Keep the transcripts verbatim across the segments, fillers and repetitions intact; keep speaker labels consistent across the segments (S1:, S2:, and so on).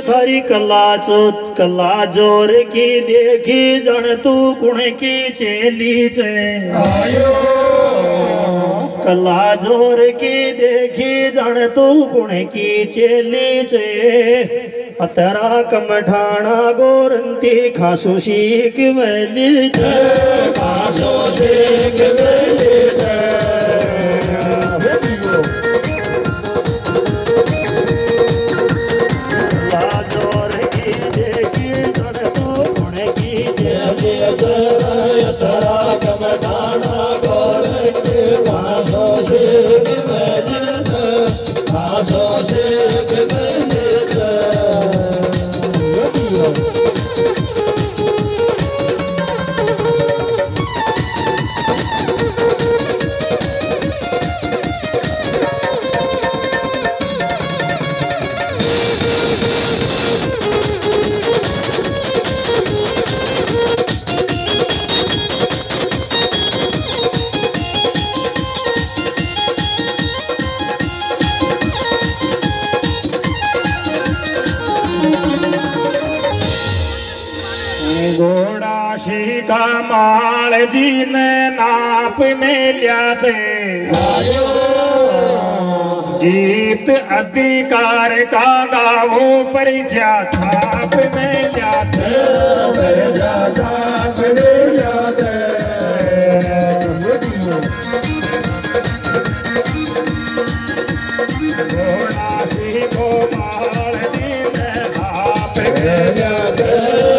S1: थारी कला चो कला जोर की देखी जन तू कुण की चेली चे कला जोर की देखी जन तू कुण की चेली चे अतरा कमठाणा गोरंती खासू सीख मैली चे खासू सीख मैली चे का माल जी ने नाप में लिया थे गीत अधिकार का गावो परिचा थाप में लिया थे थाप में लिया थे घोड़ा सी को माल जी ने नाप में लिया थे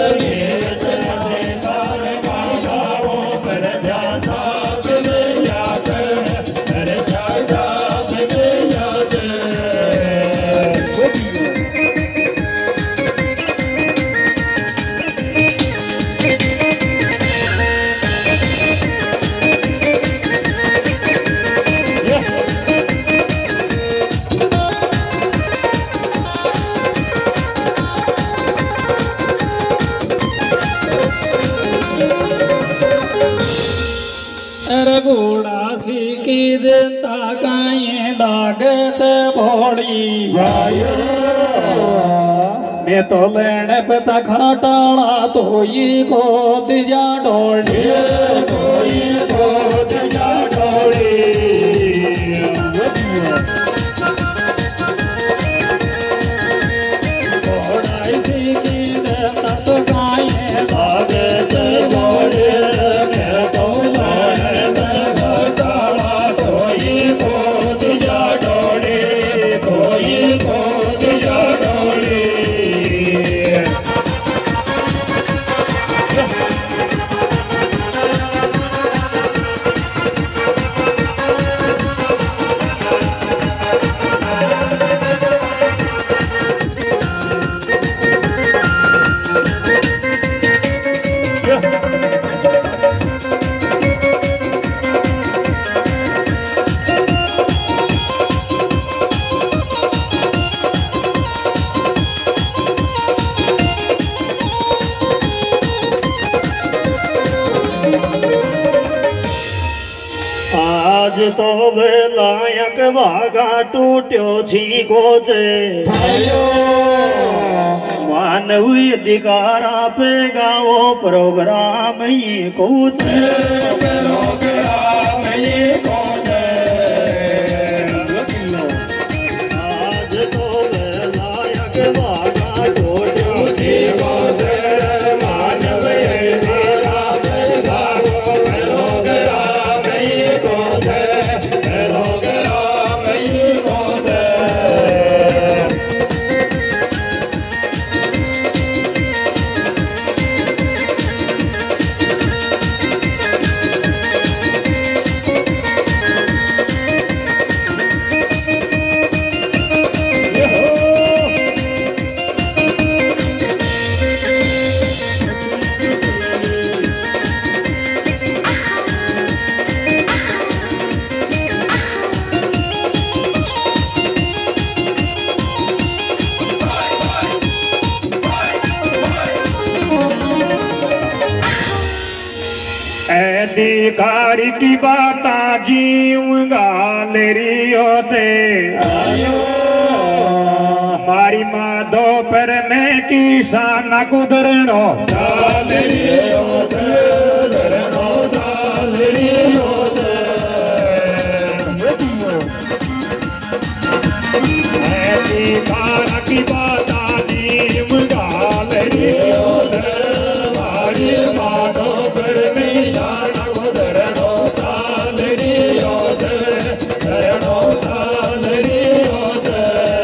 S2: घोड़ा सी की जनता काये लागत भोड़ी मैं तो लेने पे खाटाड़ा तो ये गोद जा डोड़ी तो ये गोद जा डोड़ी घोड़ा सी की जनता तो काये लागत भोड़ी
S1: आज तो वे लायक भागा टूट्यो छी गोजे मानवीय अधिकारा पे गाओ प्रोग्राम ये कुछ प्रोग्राम ये कुछ आज तो वे लायक भागा टूट्यो छी गोजे अधिकारी की बात जीऊंगा लेरियो से मारी माँ दोपहर में किसान कुदरणो चालरियो से धरणो चालरियो से ऐसी बारा की बाता नीम गालरियो से वारी माधो पर निशान कुदरणो चालरियो से धरणो चालरियो से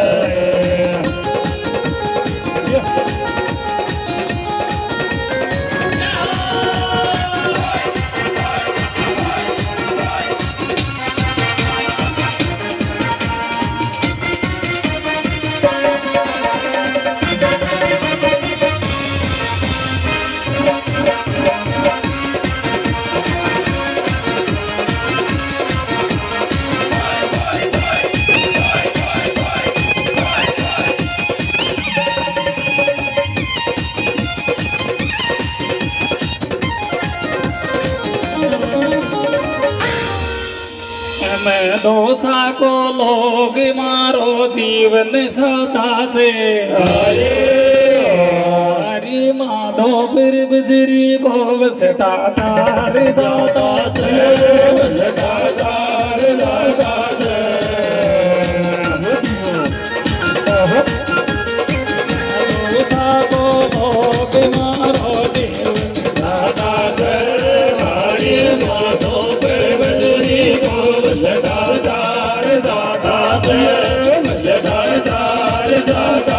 S2: मैं दोसा को लोग मारो जीवन सदाचे हरि माधो फिर बिजरी को बसटा चार दादा बसटा चार दादा दोसा को लोग मारो जीवन सदाचे हरि माधो फिर बिजरी को सदाचार दाता सदाचार दाता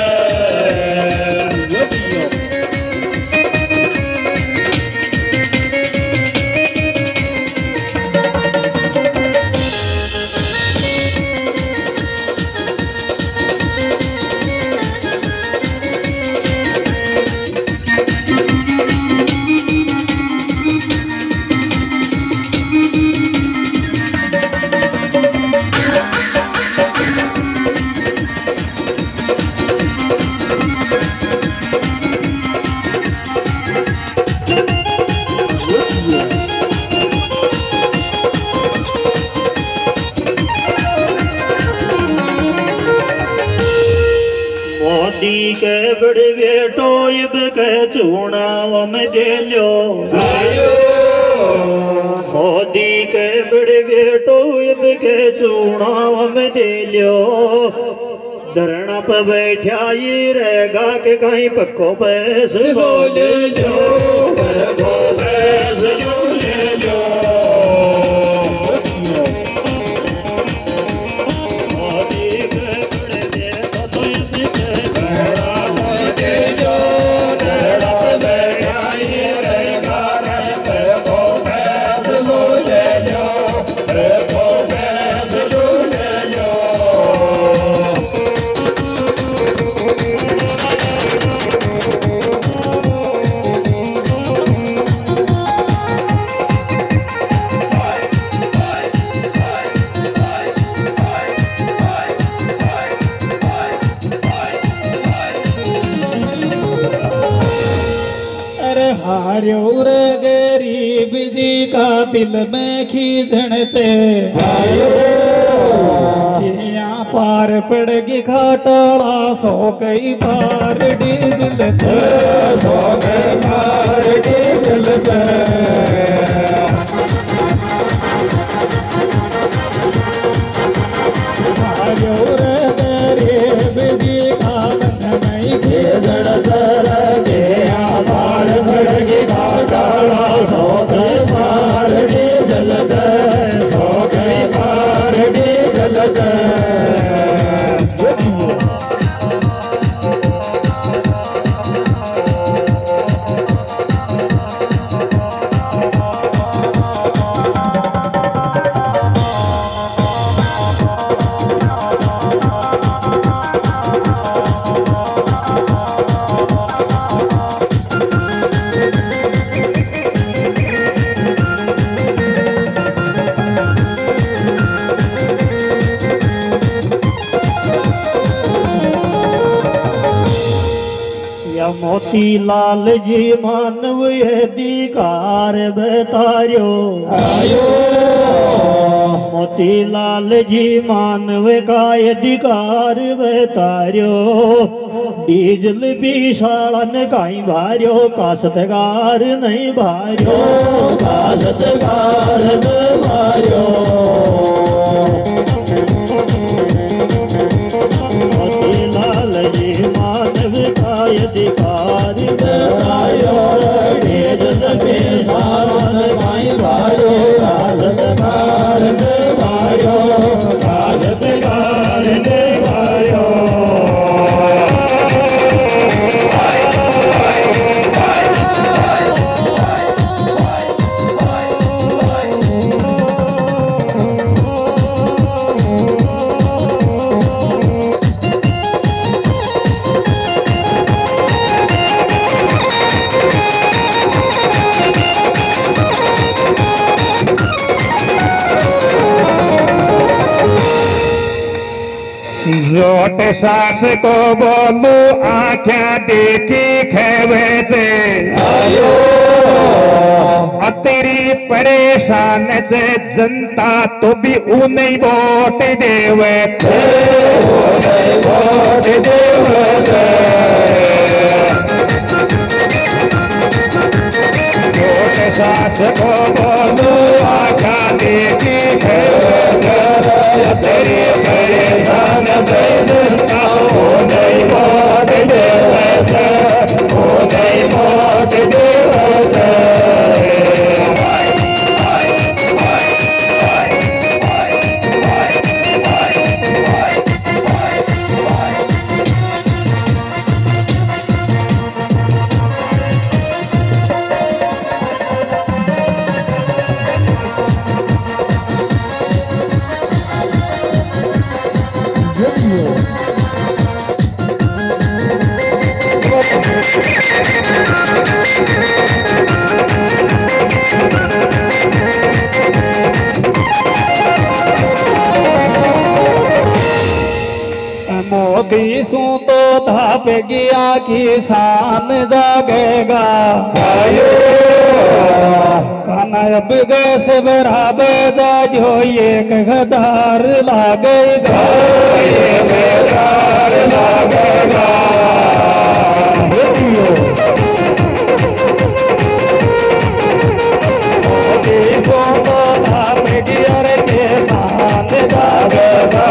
S1: मोदी के बड़े बेटो इब के चुनाव में दे लो मोदी के बड़े बेटो इब के चुनाव में दे लो धरना पे बैठा ये रहेगा के कहीं पक्को पैसे ले लो पक्को पैसे ले लो
S2: हार्यो रे गरीब जी का दिल में खींचण से यहाँ पार पड़गी खटाड़ा सो कई पार डीजल से सो कई पार डीजल से हार्यो रे गरीब जी का दिल में खींचण से सो गए पार डीजल से सो गए पार डीजल से
S1: मोतीलाल जी मानव अधिकार बतायो आयो मोतीलाल जी मानव का अधिकार बतायो डीजल भी शालन काई भार्यो काशतगार नहीं भार्यो काशतगार नहीं भार्यो लाल जी मानव का अधिकार भार्यो डीजल भी शालन काई भार्यो काशतगार नहीं भार्यो काशतगार नहीं भार्यो
S2: जोट सास को बोलू आख्या देखी खेवे से आयो अतेरी परेशान से जनता तो भी उन्हें वोट देवे वोट देवे जोट सास को बोलू आख्या देखी खेवे से अतेरी परेशान मोदी सू तो धाप गया किसान जागेगा खाना अब गैस बराबर जा जो एक हजार लागेगा एक हजार लागेगा मोदी सू तो धाप गया किसान जागेगा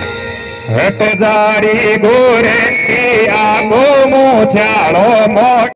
S2: हट जारी गोरे आगो मुछाड़ो मोट